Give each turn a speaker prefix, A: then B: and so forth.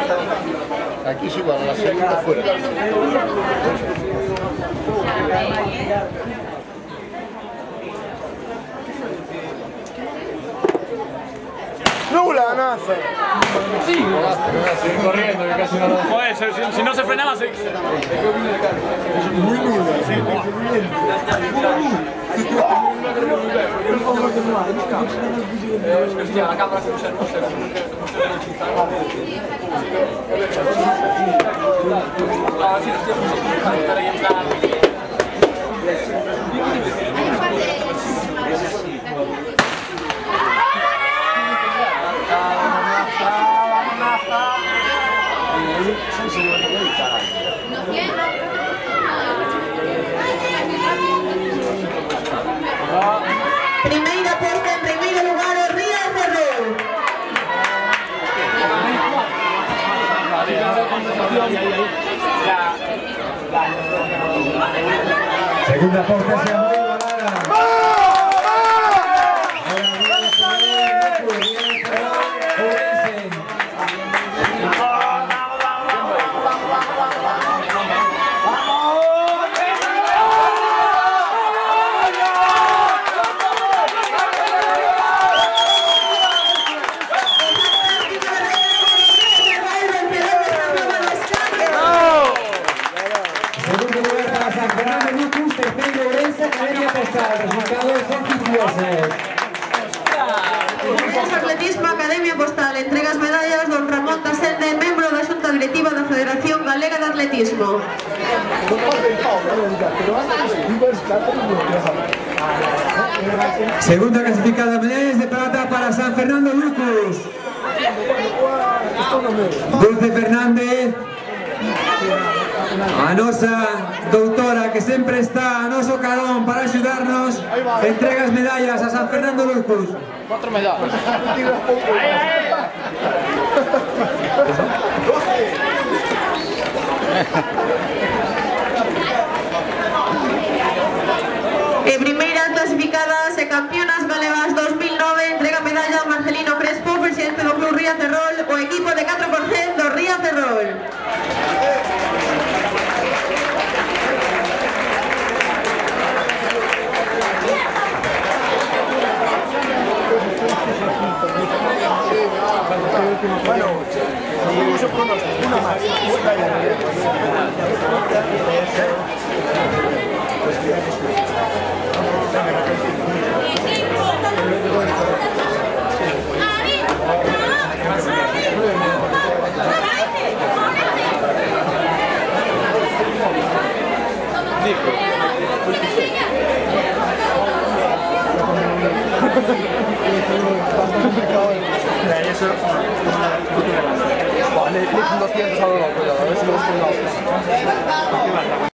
A: Aquí es igual, a la segunda fuera.
B: ¡Nula, Naza!
C: Sí, corriendo, que casi no lo...
D: Joder, si no se frenaba, sí.
B: Muy nula, sí.
D: Hostia, la cámara como se Ah, sí, hostia, estar ahí en plan...
E: Primeira posta en primeiro lugar o Ría Ferrol.
F: Segunda posta sea muy igualada. Segundo lugar para San Fernando Lucus, tercero Ourense, Academia Postal. Resultados oficiosos.
E: Ourense Atletismo, Academia Postal. Entregas medallas don Ramón Tasende, membro da Xunta Directiva da Federación Galega de Atletismo.
F: Segunda clasificada, medallas de plata para San Fernando Lucus. Dulce Fernández, a nosa doutora que sempre está a noso carón para axudarnos, entrega as medallas a San Fernando Lucus.
D: 4 medallas.
E: E primeiras clasificadas e campeonas galegas 2009, entrega medalla a Marcelino Crespo, presidente do Club Ría Ferrol, o equipo de 4% do Ría Ferrol.
B: Bueno, seguimos el pronóstico. Una más. Vale, 200 a ver si lo